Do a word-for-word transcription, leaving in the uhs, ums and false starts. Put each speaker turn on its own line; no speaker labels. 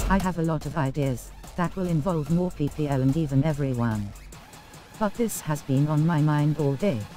I have a lot of ideas that will involve more people and even everyone. But this has been on my mind all day.